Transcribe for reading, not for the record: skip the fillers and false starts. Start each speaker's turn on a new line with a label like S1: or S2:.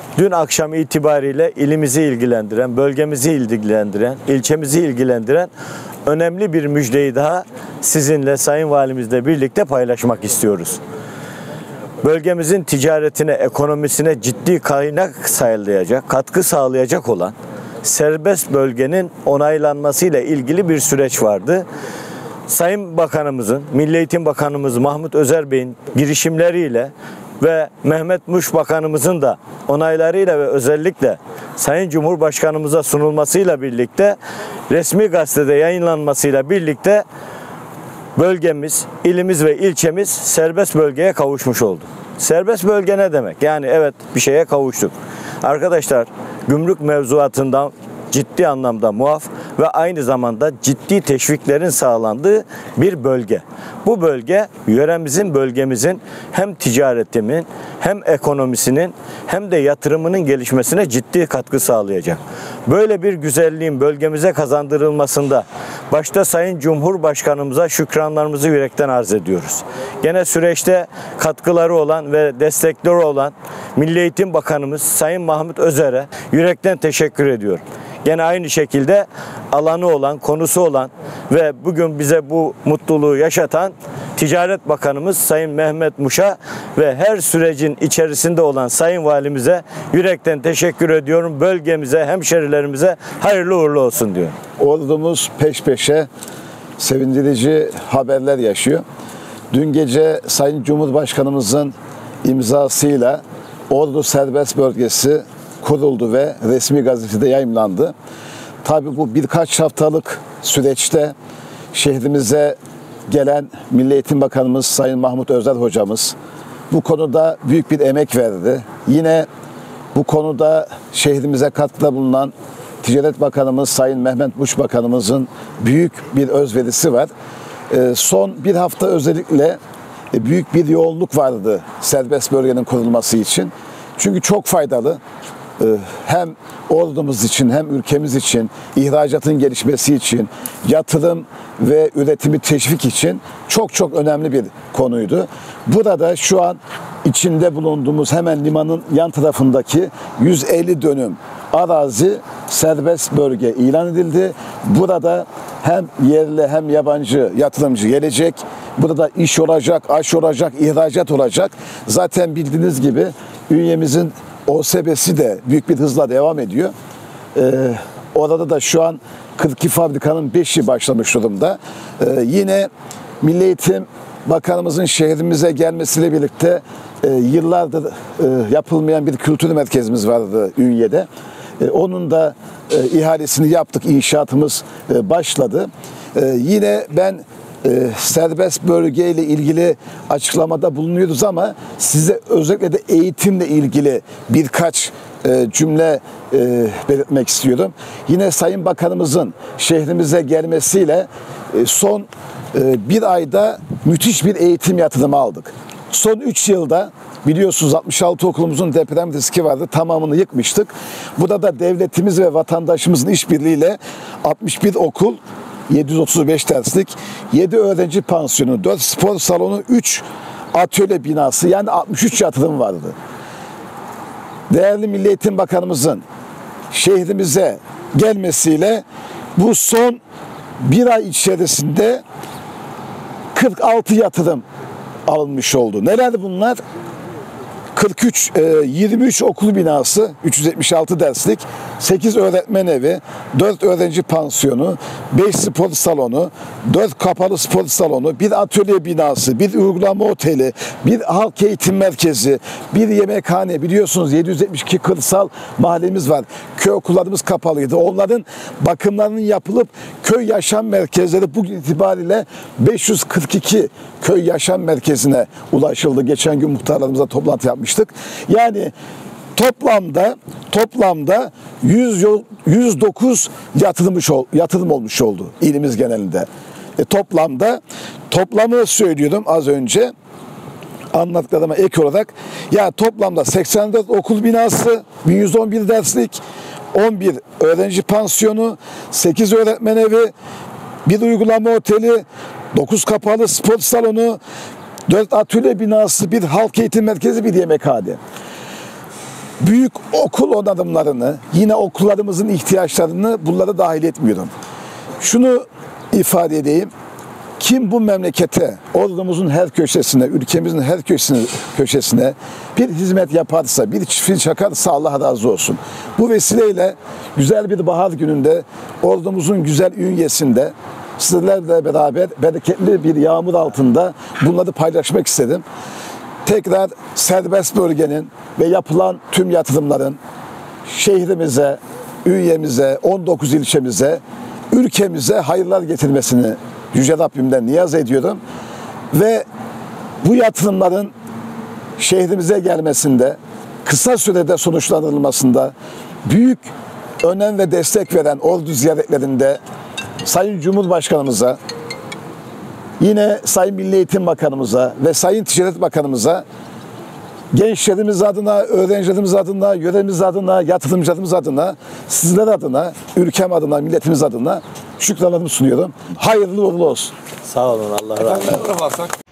S1: dün akşam itibariyle ilimizi ilgilendiren, bölgemizi ilgilendiren, ilçemizi ilgilendiren önemli bir müjdeyi daha sizinle, Sayın Valimizle birlikte paylaşmak istiyoruz. Bölgemizin ticaretine, ekonomisine ciddi kaynak sağlayacak, katkı sağlayacak olan serbest bölgenin onaylanmasıyla ilgili bir süreç vardı. Sayın Bakanımızın, Milli Eğitim Bakanımız Mahmut Özer Bey'in girişimleriyle ve Mehmet Muş Bakanımızın da onaylarıyla ve özellikle Sayın Cumhurbaşkanımıza sunulmasıyla birlikte resmi gazetede yayınlanmasıyla birlikte bölgemiz, ilimiz ve ilçemiz serbest bölgeye kavuşmuş oldu. Serbest bölge ne demek? Yani evet, bir şeye kavuştuk. Arkadaşlar, gümrük mevzuatından ciddi anlamda muaf ve aynı zamanda ciddi teşviklerin sağlandığı bir bölge. Bu bölge yöremizin, bölgemizin hem ticaretimin, hem ekonomisinin, hem de yatırımının gelişmesine ciddi katkı sağlayacak. Böyle bir güzelliğin bölgemize kazandırılmasında başta Sayın Cumhurbaşkanımıza şükranlarımızı yürekten arz ediyoruz. Gene süreçte katkıları olan ve destekleri olan Milli Eğitim Bakanımız Sayın Mahmut Özer'e yürekten teşekkür ediyorum. Gene aynı şekilde alanı olan, konusu olan ve bugün bize bu mutluluğu yaşatan Ticaret Bakanımız Sayın Mehmet Muş'a ve her sürecin içerisinde olan Sayın Valimize yürekten teşekkür ediyorum. Bölgemize, hemşerilerimize hayırlı uğurlu olsun diyor.
S2: Ordumuz peş peşe sevindirici haberler yaşıyor. Dün gece Sayın Cumhurbaşkanımızın imzasıyla Ordu Serbest Bölgesi kuruldu ve resmi gazetede yayımlandı. Tabii bu birkaç haftalık süreçte şehrimize gelen Milli Eğitim Bakanımız Sayın Mahmut Özer hocamız bu konuda büyük bir emek verdi. Yine bu konuda şehrimize katkıda bulunan Ticaret Bakanımız Sayın Mehmet Muş Bakanımızın büyük bir özverisi var. Son bir hafta özellikle büyük bir yoğunluk vardı serbest bölgenin kurulması için. Çünkü çok faydalı. Hem ordumuz için hem ülkemiz için, ihracatın gelişmesi için, yatırım ve üretimi teşvik için çok önemli bir konuydu. Burada şu an içinde bulunduğumuz hemen limanın yan tarafındaki 150 dönüm arazi serbest bölge ilan edildi. Burada hem yerli hem yabancı yatırımcı gelecek. Burada iş olacak, aş olacak, ihracat olacak. Zaten bildiğiniz gibi ünyemizin OSB'si de büyük bir hızla devam ediyor. Orada da şu an 42 fabrikanın 5'i başlamış durumda. Yine Milli Eğitim Bakanımızın şehrimize gelmesiyle birlikte yıllardır yapılmayan bir kültür merkezimiz vardı Ünye'de. Onun da ihalesini yaptık, inşaatımız başladı. Yine ben serbest bölgeyle ilgili açıklamada bulunuyoruz ama size özellikle de eğitimle ilgili birkaç cümle belirtmek istiyorum. Yine Sayın Bakanımızın şehrimize gelmesiyle son bir ayda müthiş bir eğitim yatırımı aldık. Son 3 yılda biliyorsunuz 66 okulumuzun deprem riski vardı. Tamamını yıkmıştık. Burada da devletimiz ve vatandaşımızın işbirliğiyle 61 okul, 735 derslik, 7 öğrenci pansiyonu, 4 spor salonu, 3 atölye binası, yani 63 yatırım vardı. Değerli Milli Eğitim Bakanımızın şehrimize gelmesiyle bu son bir ay içerisinde 46 yatırım alınmış oldu. Neler bunlar? 23 okul binası, 376 derslik, 8 öğretmen evi, 4 öğrenci pansiyonu, 5 spor salonu, 4 kapalı spor salonu, bir atölye binası, bir uygulama oteli, bir halk eğitim merkezi, bir yemekhane. Biliyorsunuz 772 kırsal mahallemiz var. Köy okullarımız kapalıydı. Onların bakımlarının yapılıp köy yaşam merkezleri bugün itibariyle 542 köy yaşam merkezine ulaşıldı. Geçen gün muhtarlarımızla toplantı yapmıştık. Yani toplamda 109 yatırım olmuş oldu ilimiz genelinde. Toplamı söylüyordum az önce anlattıklarıma ek olarak. Ya toplamda 84 okul binası, 1111 derslik, 11 öğrenci pansiyonu, 8 öğretmen evi, bir uygulama oteli, 9 kapalı spor salonu, 4 atölye binası, bir halk eğitim merkezi, bir yemekhane. büyük okul onarımlarını, yine okullarımızın ihtiyaçlarını bunlara dahil etmiyorum. Şunu ifade edeyim. Kim bu memlekete, ordumuzun her köşesine, ülkemizin her köşesine bir hizmet yaparsa, bir çiftçi çakarsa Allah razı olsun. Bu vesileyle güzel bir bahar gününde ordumuzun güzel ünyesinde sizlerle beraber bereketli bir yağmur altında bunları paylaşmak istedim. Tekrar serbest bölgenin ve yapılan tüm yatırımların şehrimize, ünyemize, 19 ilçemize, ülkemize hayırlar getirmesini Yüce Rabbimden niyaz ediyorum. Ve bu yatırımların şehrimize gelmesinde, kısa sürede sonuçlandırılmasında büyük önem ve destek veren ordu ziyaretlerinde Sayın Cumhurbaşkanımıza, yine Sayın Milli Eğitim Bakanımıza ve Sayın Ticaret Bakanımıza gençlerimiz adına, öğrencilerimiz adına, yöremiz adına, yatırımcılarımız adına, sizler adına, ülkem adına, milletimiz adına şükranlarımı sunuyorum. Hayırlı uğurlu olsun.
S1: Sağ olun, Allah razı olsun.